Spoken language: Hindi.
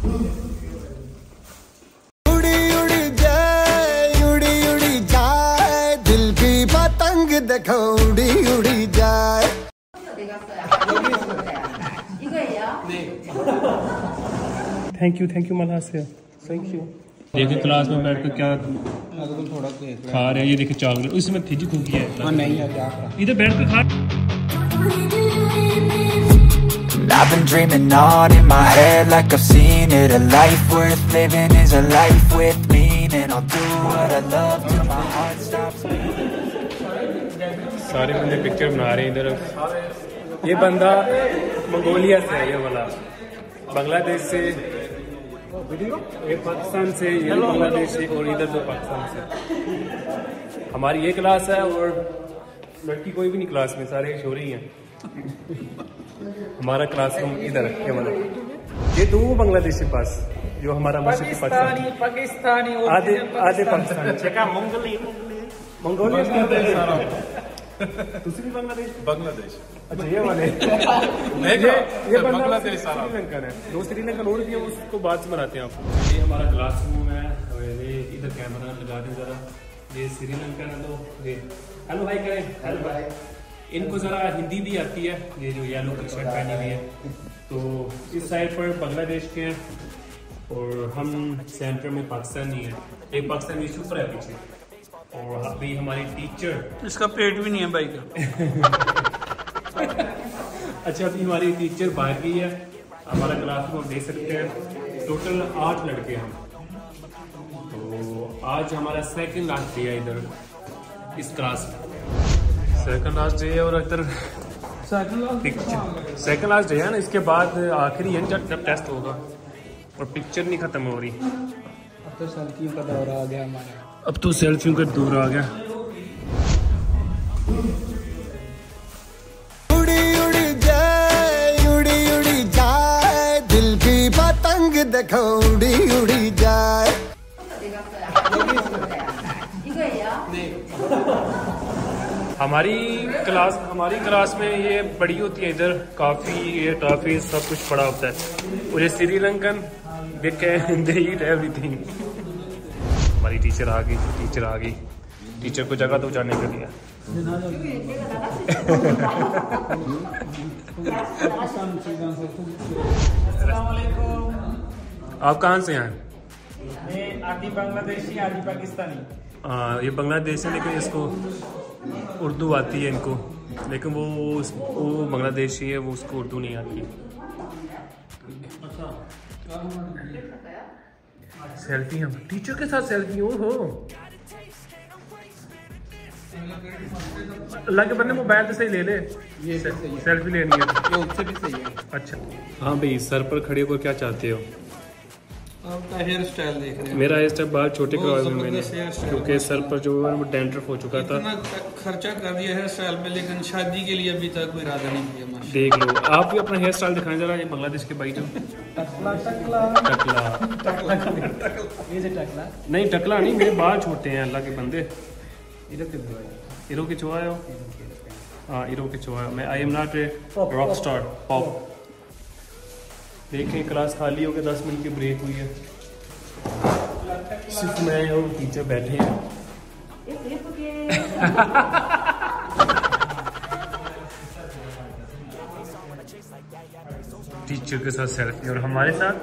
देखो उड़ी उड़ी जाए। Thank you Malaysia, thank you. देखिए क्लास में बैठ कर क्या खा रहे हैं, ये देखिए चॉकलेट, उसमें थिजी खुकी है। इधर बैठ कर खा। I've been dreaming on in my head like I've seen it. A life worth living is a life with meaning. I'll do what I love till my heart stops beating. सारे बंदे पिक्चर बना रहे हैं इधर। ये बंदा मंगोलिया से है, ये वाला बांग्लादेश से, ये पाकिस्तान से, ये बांग्लादेश से, और इधर तो पाकिस्तान से। हमारी ये क्लास है और लड़की कोई भी नहीं क्लास में, सारे छोरी हैं। हमारा क्लासरूम इधर है वाला। ये दो बांग्लादेशी पास जो हमारा पाकिस्तानी आधे पाकिस्तानी मंगोलिया दूसरी बांग्लादेश। अच्छा ये वाले ये बांग्लादेश श्रीलंकन है, दो श्रीलंकन और भी, उसको बाद में बनाते हैं आपको। ये हमारा क्लासरूम है, ये इधर कैमरा लगा दें जरा। ये श्रीलंकन है, तो ये हेलो भाई करें, हेलो भाई। इनको जरा हिंदी भी आती है, ये जो येलो टी शर्ट पहनी हुई है। तो इस साइड पर बांग्लादेश के हैं और हम सेंटर में पाकिस्तानी है। एक पाकिस्तानी ऊपर है पीछे, और अभी हमारी टीचर, इसका पेट भी नहीं है भाई का। अच्छा अभी हमारी टीचर बाहर गई है। हमारा क्लासरूम देख सकते हैं, टोटल 8 लड़के हैं। तो आज हमारा सेकंड लास्ट डे है इधर इस क्लास में, सेकंड लास्ट डे है। और इधर सेकंड लास्ट डे है ना, इसके बाद आखिरी है जब टेस्ट होगा, और पिक्चर नहीं खत्म हो रही। अब तो सेल्फियों का दौर आ गया हमारा, अब तो सेल्फियों का दौर आ गया। उड़ी उड़ी जाए, उड़ी उड़ी जाए, दिल की पतंग देखो उड़ी उड़ी जाए। हमारी क्लास में ये बड़ी होती है, इधर काफ़ी ये टॉफी सब कुछ पड़ा होता है। और ये श्रीलंकन दे ईट एवरीथिंग। हमारी टीचर आ गई, टीचर को जगह तो जाने के लिए। आप कहाँ से हैं? मैं आधी बांग्लादेशी आधी पाकिस्तानी। ये बांग्लादेश है, लेकिन इसको उर्दू आती है इनको, लेकिन वो बांग्लादेशी है, वो उसको उर्दू नहीं आती। सेल्फी हम टीचर के साथ सेल्फी हो अल्लाह के बंदे मोबाइल से सही ले ले, ये सेल्फी लेनी है, ये उससे भी सही है। अच्छा हाँ भाई, सर पर खड़े होकर क्या चाहते हो? आपका हेयर स्टाइल देख रहे हैं। मेरा हेयर स्टाइल बाल छोटे करवाए हुए मैंने, क्योंकि सर पर जो है वो डैंड्रफ हो चुका था। इतना खर्चा कर दिया हेयर स्टाइल में, लेकिन शादी के लिए अभी तक कोई इरादा नहीं किया। देख लो, आप भी अपना हेयर स्टाइल दिखाएं जरा। ये बांग्लादेश के भाई जो टकला नहीं, टकला नहीं, मेरे बाल छोटे हैं अल्लाह के बंदे। इरो के चुआ हो? हाँ इरो के चुआ। मैं I am not a rock star pop. देखें क्लास खाली हो गया, 10 मिनट की ब्रेक हुई है, सिर्फ मैं और टीचर बैठे हैं। टीचर के साथ सेल्फी, और हमारे साथ